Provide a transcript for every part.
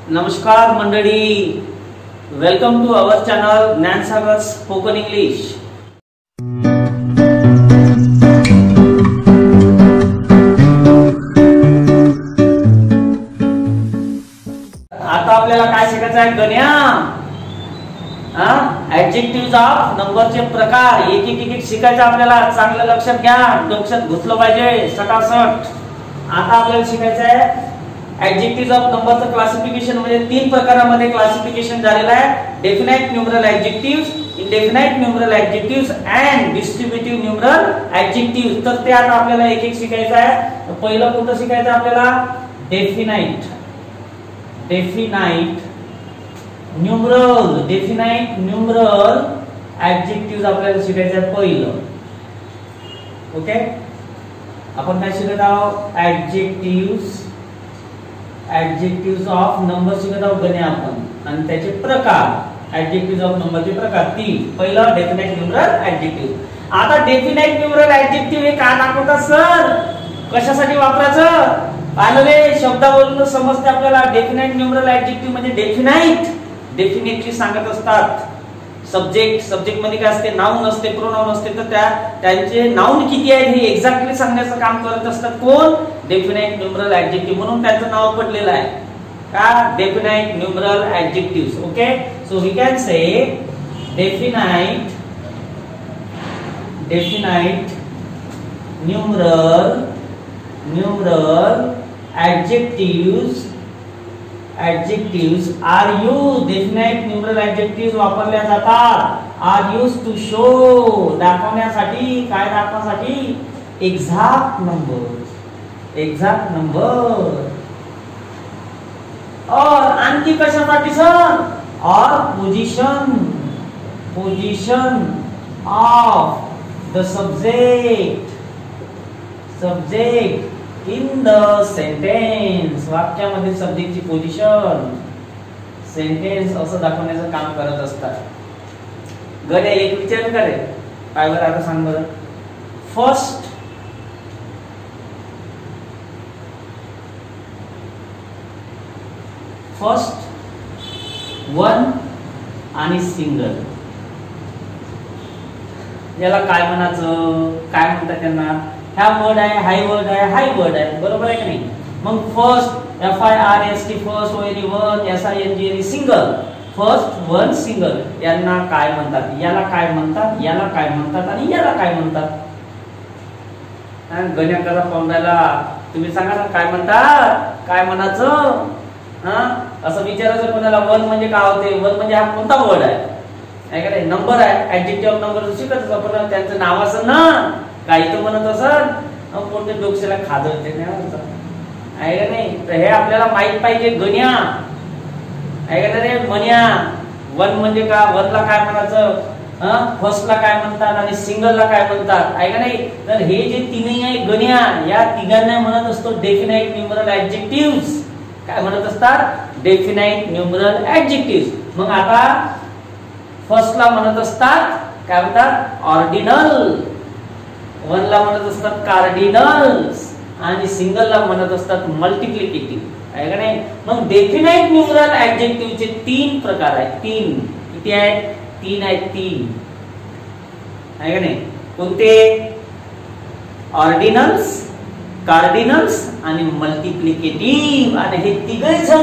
नमस्कार मंडळी, welcome to our channel Gyansagar spoken English. आता आपल्याला काय शिकायचं आहे गण्या? ऍडजेक्टिव्ह ऑफ नंबरचे प्रकार एक एक शिकायचं आपल्याला. चांगलं लक्षात घ्या, डोक्यात घुसलं पाहिजे सटासट. आता आपल्याला शिकायचं आहे ऍडजेक्टिव्ह ऑफ नंबरचं क्लासिफिकेशन. म्हणजे तीन प्रकारामध्ये क्लासिफिकेशन झालेलं आहे: definite numeral adjectives, indefinite numeral adjectives and distributive numeral adjectives. तर ते आता आपल्याला एक एक शिकायचं आहे. पहिलं कोणतं शिकायचं आपल्याला? डेफिनाइट न्यूमरल ऍडजेक्टिव्ह्स आपल्याला शिकायचं आहे पहिलं. ओके, आपण काय शिकत आहोत? ऍडजेक्टिव्ह्स ऑफ नंबर शिकत आहोत गणे आपण. आणि त्याचे प्रकार, ऍडजेक्टिव्ह्स ऑफ नंबरचे प्रकार तीन. पहिलं डेफिनाइट न्यूमरल ऍडजेक्टिव्ह. आता डेफिनाइट न्यूमरल ऍडजेक्टिव्ह हे काय दाखवतात सर? कशासाठी वापरायचं? पाहिलं रे, शब्दावरून समजते आपल्याला. डेफिनाइट न्यूमरल ऍडजेक्टिव्ह म्हणजे डेफिनेटली सांगत असतात. सब्जेक्ट मध्ये काय असते? नाउन असते, प्रोनाउन असते. तर त्यांचे नाउन किती आहेत हे एक्झॅक्टली सांगण्याचं काम करत असतात कोण? Definite numeral adjective. म्हणून त्यांचं नाव पडलेलं आहे का? Definite numeral adjectives. Okay, so we can say definite numeral adjectives are used. Definite numeral adjectives वापरल्या जातात. आर यूज टू शो, दाखवण्यासाठी. काय दाखवण्यासाठी? Exact number. और आणखी कशासाठी sir? Or position of the subject in the sentence. वाक्यामध्ये सब्जेक्टची position, sentence असं दाखवण्याचं काम करत असतात. गणे एक विचार करे, काय बरं आता सांग बरं. फर्स्ट वन आणि सिंगल याला काय म्हणायचं? काय म्हणतात त्यांना? ह्या वर्ड आहे, हाय वर्ड आहे, बरोबर आहे की नाही? मग first FIRST first, one SING single. First one single यांना काय म्हणतात? याला काय म्हणतात? आणि याला काय म्हणतात? गण्या करा पाहुण्याला तुम्ही सांगा ना, काय म्हणतात? काय म्हणायचं? असं विचारायचं कोणाला. वन म्हणजे काय होते? वन म्हणजे हा कोणता वर्ड आहे का नाही? नंबर आहे. ऍडजेक्टिव्ह ऑफ नंबर शिकत आपण. त्यांचं नाव असं ना काही तर म्हणत असत, कोणते डोक्याला खादळते आहे का नाही? तर हे आपल्याला माहित पाहिजे गण्या, आहे का रे मन्या. वन म्हणजे का? वनला काय म्हणायचं? फर्स्टला काय म्हणतात आणि सिंगलला काय म्हणतात, आहे का नाही? तर हे जे तीनही आहे गण्या, या तिघांना म्हणत असतो डेफिनाइट न्यूमरल ऍडजेक्टिव्ह्स. काय म्हणत असतात? Definite numeral adjectives. मग आता फर्स्टला म्हणत असतात काय म्हणतात? ऑर्डिनल. वनला म्हणत असतात कार्डिनल्स आणि सिंगलला म्हणत असतात मल्टिप्लिकेटिव्ह, आहे का नाही? मग डेफिनाइट न्यूमरल ऍडजेक्टिव्हचे तीन प्रकार आहेत. तीन किती आहेत? तीन आहेत. तीन आहे का नाही? कोणते? ऑर्डिनल्स, कार्डिनल्स आणि मल्टिप्लिकेटिव्ह. आणि हे तिघही जण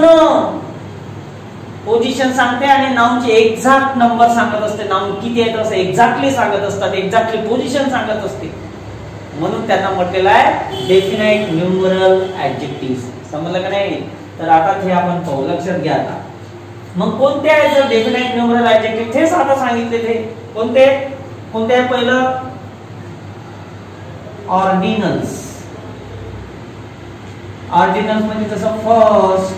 पोझिशन सांगते आणि नाउनचे एक्झॅक्ट नंबर सांगत असते. नाउन किती आहेत असं एक्झॅक्टली सांगत असतात, एक्झॅक्टली पोझिशन सांगत असते. म्हणून त्यांना म्हटलेलं आहे डेफिनाइट न्यूमरल ऍडजेक्टिव्ह्स. समजलं का नाही? तर आता हे आपण पाहू, लक्षात घ्या. आता मग कोणते आहेत डेफिनाइट न्यूमरल ऍडजेक्टिव्ह? ते साधा सांगितले. ते कोणते आहे? पहिलं ऑर्डिनल्स. ऑर्डिनल्स म्हणजे जसं first,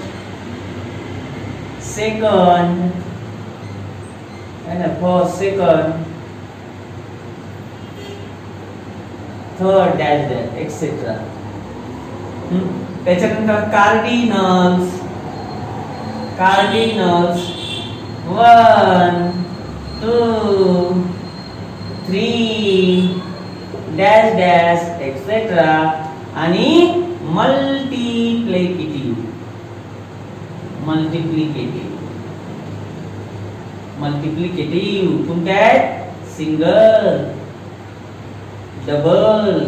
second, third dash etcetera. त्याच्यानंतर कार्डिनल्स 1 2 3 डॅश डॅश एक्सेट्रा. आणि मल्टिप्लिकेटिव्ह मल्टिप्लिकेटिव्ह. मल्टिप्लिकेटिव्ह कोणते आहेत? Single, double,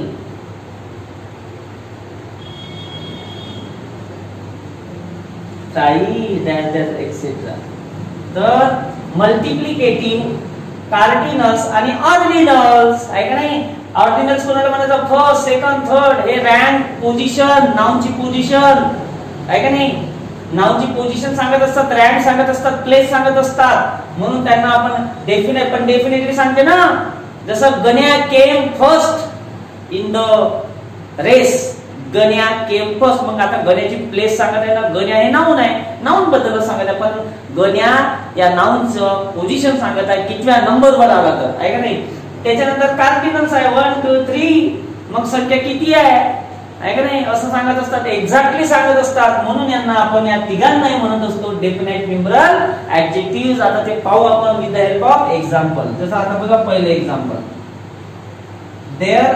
tri, dash dash etcetera. तर मल्टिप्लिकेटिव्ह, कार्डिनल्स आणि ऑर्डिनल्स आहे का नाही? ऑर्डिनल्स कोणाला म्हणायचं? First, second, third. हे रँक, पोझिशन, नाउनची पोझिशन आहे का नाही? नाउनची पोझिशन सांगत असतात, रँक सांगत असतात, प्लेस सांगत असतात. म्हणून त्यांना आपण डेफिनेट पण डेफिनेटली सांगते ना. जसं Ganya came first in the race. Ganya came first. मग आता गण्याची प्लेस सांगत आहे ना. गण्या हे नाउन आहे, नाउन बद्दल सांगत आहे. पण गण्या या नाउनचं पोझिशन सांगत आहे, कितव्या नंबरवर आला तर आहे का नाही? त्याच्यानंतर कार्डिनल्स आहे 1 2 3. मग संख्या किती आहे का नाही असं सांगत असतात, एक्झॅक्टली सांगत असतात. म्हणून यांना आपण या तिघांनाही म्हणत असतो डेफिनेट न्यूमरल ऍडजेक्टिव्ह. आता ते पाहू आपण with the help of example. जसं आता बघा पहिलं example. There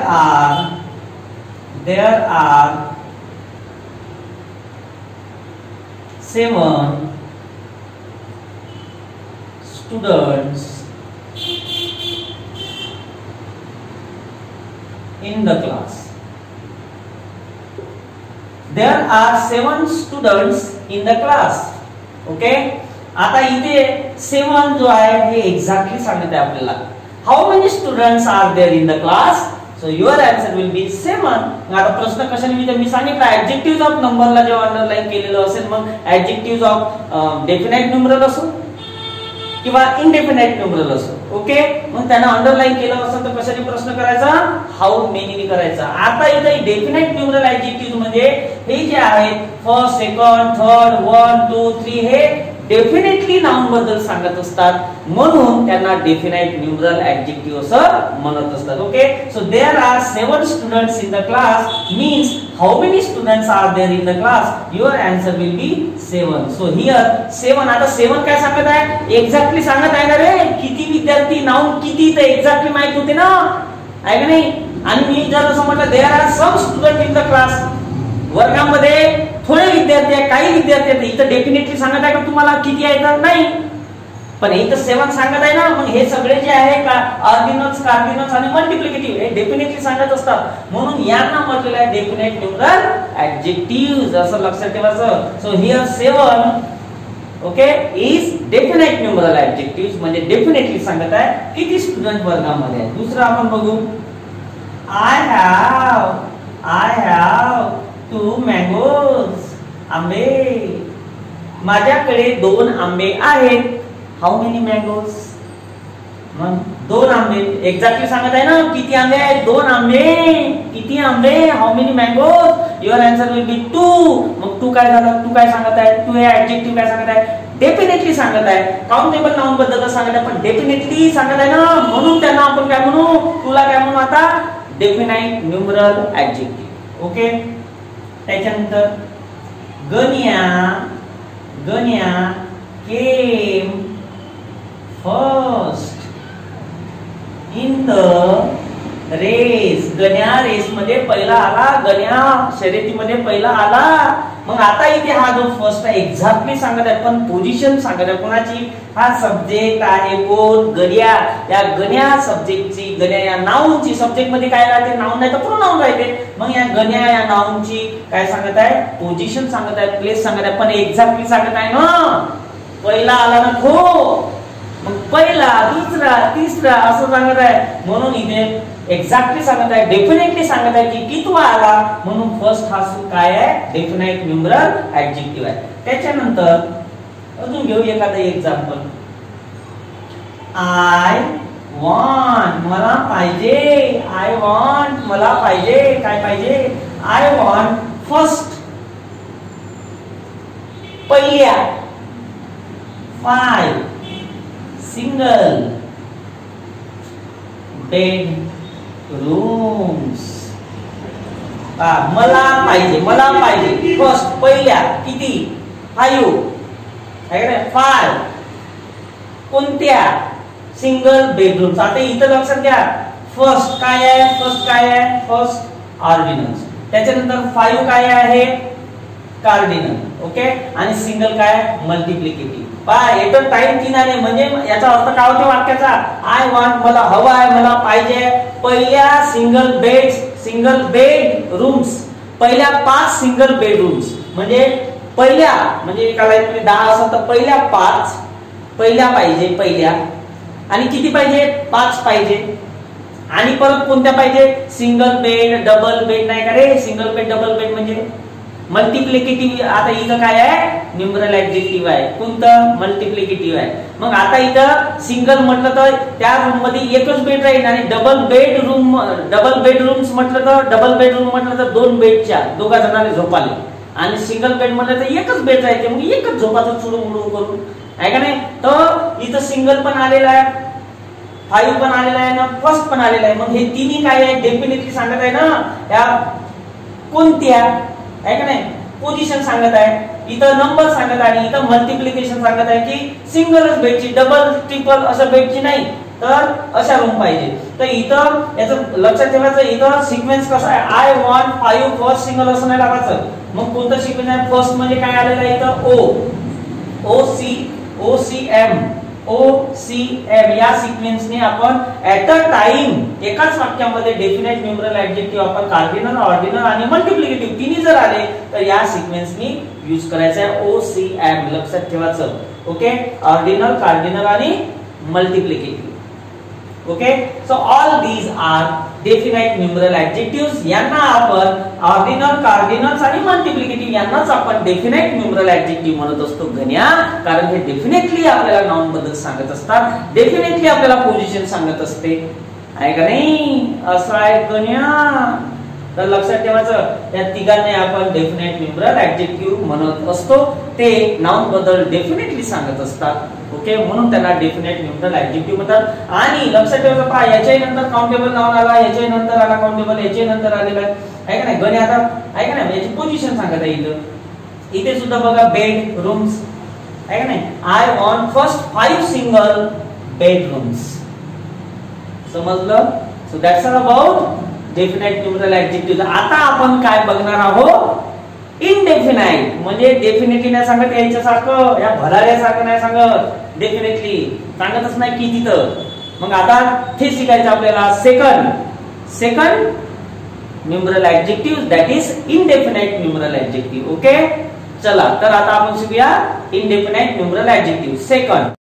are 7 students in the class. There are 7 students in the class. Okay. आता इथे 7 जो आहे हे एक्झॅक्टली सांगत आहे आपल्याला. How many students are there in the class? So your answer will be 7. आता प्रश्न कशाने मी सांगितलं ऍडजेक्टिव्ह ऑफ नंबरला जेव्हा अंडरलाईन केलेलं असेल मग ऍडजेक्टिव्ह ऑफ डेफिनेट न्यूमरल असो किंवा इनडेफिनेट न्यूमरल असो. ओके. मग त्यांना अंडरलाईन केलं असेल तर कशाने प्रश्न करायचा? हाऊ मेनी करायचा. आता इथे डेफिनेट न्यूमरल ऍडजेक्टिव्ह म्हणजे हे जे आहेत फर्स्ट, सेकंड, थर्ड, 1 2 3 हे डेफिनेटली नाउन बद्दल सांगत असतात. म्हणून त्यांना डेफिनेट न्यूमरल ऍडजेक्टिव्ह असं म्हणत असतात. Okay. So there are 7 students in the class means how many students are there in the class? Your answer will be 7. So here 7. आता 7 काय सांगत आहे? एक्झॅक्टली सांगत आहे ना रे. किती विद्यार्थी, नाउन किती ते एक्झॅक्टली माहित होते ना आहे का नाही? आणि मी जर असं म्हटलं there are some student in the class, वर्गामध्ये थोडे विद्यार्थी आहे, काही विद्यार्थी आहेत, इथं डेफिनेटली सांगत आहे का तुम्हाला किती आहे? तर नाही. पण इथं 7 सांगत आहे ना. मग हे सगळे जे आहे का ऑर्डिनल्स, कार्डिनल्स आणि मल्टिप्लिकेटिव्ह हे डेफिनेटली सांगत असतात. म्हणून यांना म्हटलेलं आहे डेफिनेट न्यूमरल ऍडजेक्टिव्ह. असं लक्षात ठेवायचं. So here 7 okay is definite numeral adjective म्हणजे डेफिनेटली सांगत आहे किती स्टुडंट वर्गामध्ये आहे. दुसरं आपण बघू. I have 2 mangoes. आंबे. माझ्याकडे 2 आंबे आहेत. How many mangoes? मग 2 आंबे एक्झॅक्टली सांगत आहे ना. किती आंबे आहेत? 2 आंबे. किती आंबे? How many mangoes? Your answer will be 2. मग 2 काय झालं? 2 काय सांगत आहे? 2 हे ऍडजेक्टिव्ह काय सांगत आहे? डेफिनेटली सांगत आहे. काउंटेबल नाउन बद्दल सांगत आहे पण डेफिनेटली सांगत आहे ना. म्हणून त्यांना आपण काय म्हणू? तुला काय म्हणू आता? Definite numeral adjective. ओके. त्याच्यानंतर Ganya came first in the race. Ganya race मध्ये पहिला आला. गण्या शर्यतीमध्ये पहिला आला. मग आता इथे हा जो फर्स्ट आहे एक्झॅक्टली सांगत आहे पण पोझिशन सांगत आहे कोणाची? हा सब्जेक्ट आहे कोण? गण्या. या गण्या सब्जेक्टची, गण्या या नाउनची, सब्जेक्ट मध्ये काय राहते? नाउन नाही तर प्रोनाउन राहते. मग या गण्या या नाउनची काय सांगत आहे? पोझिशन सांगत आहे, प्लेस सांगत आहे पण एक्झॅक्टली सांगत आहे ना. पहिला आला ना तो. मग पहिला, दुसरा, तिसरा असं सांगत आहे. म्हणून इथे एक्झॅक्टली सांगत आहे, डेफिनेटली सांगत आहे की कितवा आला. म्हणून फर्स्ट हा काय आहे? डेफिनेट न्यूमरल ऍडजेक्टिव्ह आहे. त्याच्यानंतर अजून घेऊ एखादं एक्झाम्पल. I want. मला पाहिजे. I want. मला पाहिजे. काय पाहिजे? I want first. पहिल्या. 5 सिंगल बेड रूम्स. मला पाहिजे. मला पाहिजे फर्स्ट. पहिल्या. किती? 5. 5 कोणत्या? Single bedrooms. आता इथं लक्षात घ्या फर्स्ट काय आहे? फर्स्ट काय आहे? First ordinals. त्याच्यानंतर 5 काय आहे? कार्डिनल. ओके, आणि सिंगल काय मल्टिप्लिकेटिव्ह. पहा येतं टाइम 3 आले म्हणजे याचा अर्थ काय होतो वाक्याचा, आय वॉन्ट मला हवा आहे, मला पाहिजे पहिल्या सिंगल बेड रूम्स, पहिल्या 5 सिंगल बेडरूम्स. म्हणजे पहिल्या म्हणजे एका लाईन मध्ये 10 असेल तर पहिल्या 5 पहिल्या पाहिजे पहिल्या, आणि किती पाहिजे 5 पाहिजे. आणि परत कोणत्या पाहिजे सिंगल बेड डबल बेड नाही का रे, सिंगल बेड डबल बेड म्हणजे मल्टिप्लिकेटिव्ह. आता इथं काय आहे न्यूमरल ऍडजेक्टिव्ह आहे, कोणतं मल्टिप्लिकेटिव्ह आहे. मग आता इथं सिंगल म्हटलं तर त्या रूम मध्ये एकच बेड राहील, आणि डबल बेडरूम्स म्हटलं तर 2 बेडच्या दोघा जणांना झोपाले, आणि सिंगल बेड म्हटलं तर एकच बेड राहते, मग एकच झोपाचं चुडू करून आहे का नाही. तर इथं सिंगल पण आलेला आहे, 5 पण आलेला आहे ना, फर्स्ट पण आलेला आहे. मग हे तिन्ही काय आहे डेफिनेटली सांगत आहे ना, त्या कोणत्या आहे का नाही पोझिशन सांगत आहे, इथं नंबर सांगत आहे, आणि इथं मल्टिप्लिकेशन सांगत आहे की सिंगलच बेडची, डबल ट्रिपल असं बेडची नाही, तर अशा रूम पाहिजे. तर इथं याचं लक्षात ठेवायचं, इथं सिक्वेन्स कसा आहे, आय वॉन्ट 5 फर्स्ट सिंगल असं नाही लागायचं. मग कोणतं सिक्वेन्स आहे, फर्स्ट म्हणजे काय आलेलं आहे इथं OCM या सिक्वेन्सने आपण ऍट अ टाइम एकाच वाक्यामध्ये डेफिनेट न्यूमरल ऍडजेक्टिव्ह आपण कार्डिनल, ऑर्डिनल आणि मल्टिप्लिकेटिव्ह तिन्ही जर आले तर या सिक्वेन्सनी यूज करायचं आहे OCM. लक्षात ठेवायचं. ओके, ऑर्डिनल, कार्डिनल आणि multiplicative. Okay, so all these are definite numeral adjectives. यांना आपण ऑर्डिनल, कार्डिनल्स आणि मल्टिप्लिकेटिव्ह यांनाच आपण डेफिनेट न्यूमरल ऍडजेक्टिव्ह म्हणत असतो गण्या, कारण हे डेफिनेटली आपल्याला नाउन बद्दल सांगत असतात, डेफिनेटली आपल्याला पोझिशन सांगत असते, आहे का नाही. असं आहे गण्या. तर लक्षात ठेवायचं, या तिघांना आपण डेफिनेट न्यूमरल ऍडजेक्टिव्ह म्हणत असतो. ते नाउन बद्दल डेफिनेटली सांगत असतात. ओके, म्हणून त्याला डेफिनेट न्यूमरल ऍडजेक्टिव्ह म्हणतात. आणि लक्षात ठेवायचं, पहा याच्या नंतर काउंटेबल नाउन आला, याच्या नंतर आला काउंटेबल, याच्या नंतर आलेला आहे का नाही गणे. आता आहे का नाही याची पोझिशन सांगत आहे इथे सुद्धा बघा बेड रूम्स आहे का नाही. I want first 5 single bedrooms. समजलं. So that's all about definite numeral adjective. आता आपण काय बघणार आहोत, इनडेफिनाइट. म्हणजे डेफिनेटली नाही सांगत याच्यासारखं, या भराऱ्यासारखं नाही सांगत, डेफिनेटली सांगतच नाही की तिथं. मग आता ते शिकायचं आपल्याला second numeral adjective, that is indefinite numeral adjective. Okay, चला तर आता आपण शिकूया इनडेफिनाइट न्यूमरल ऍडजेक्टिव्ह. सेकंड